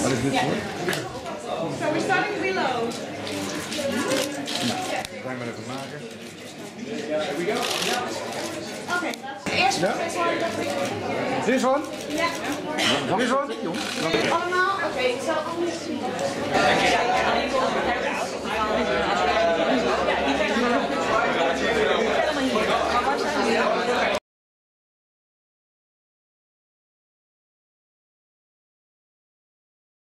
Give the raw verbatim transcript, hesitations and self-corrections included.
Wat is dit voor? So we're starting below. Nou, dat gaan we even maken. Here we go. Oké, eerst ja? This one? Ja. This one? Allemaal? Oké, ik zal anders zien.